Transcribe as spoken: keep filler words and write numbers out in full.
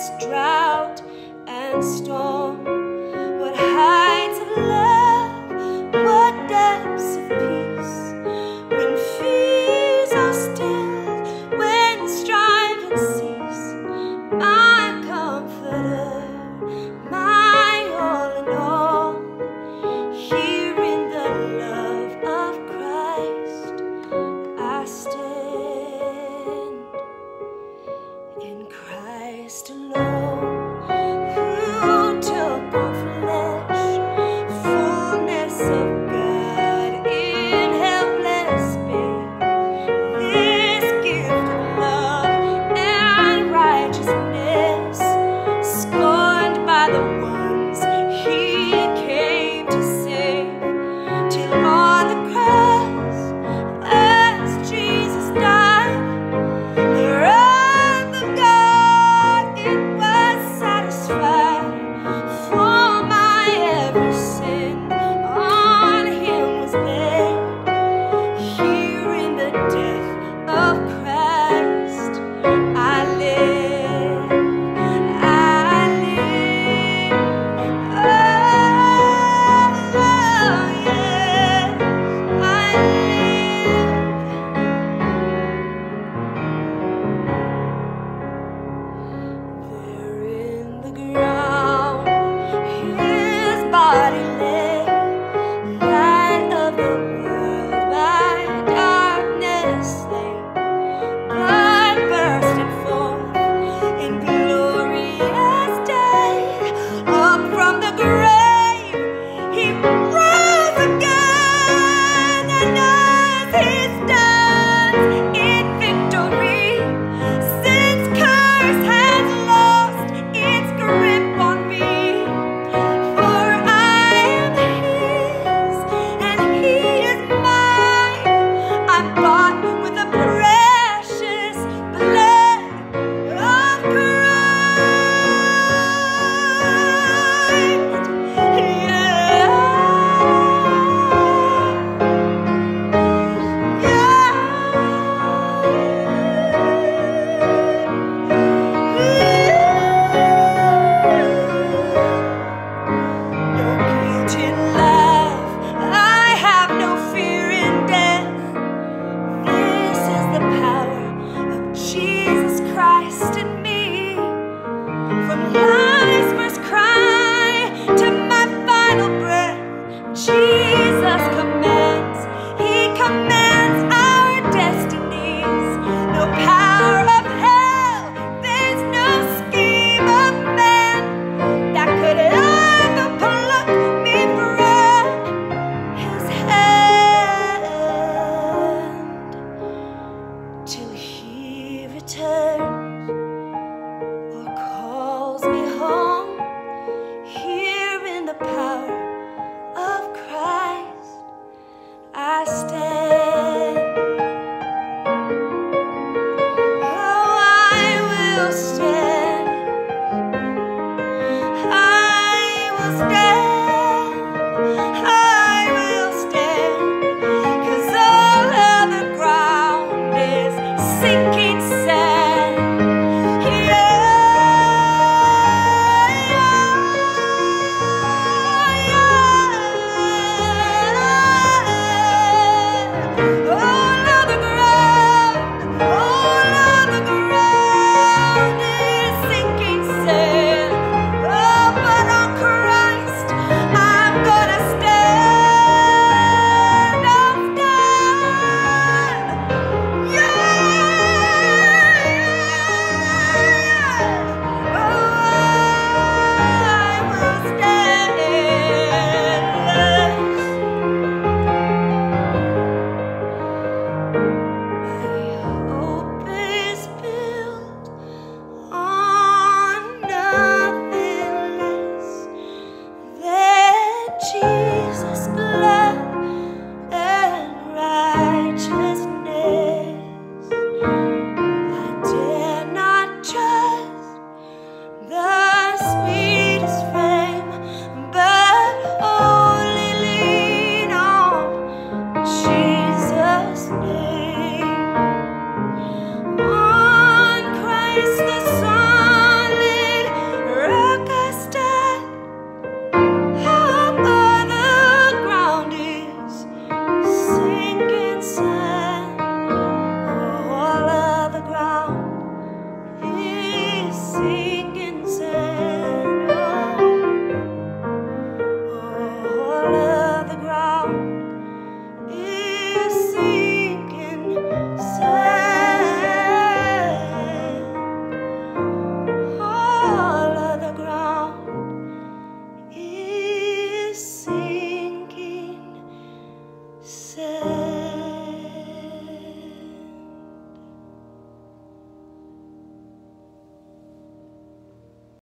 against drought and storm. What heights of love, what depths of peace, when fears are stilled, when striving cease. My comforter, my all in all, here in the love of Christ I stand. In Christ alone, who took on flesh, fullness of God in helpless babe. This gift of love and righteousness, scorned by the ones he came to save, till on the cross, as Jesus died, the wrath of God it was. say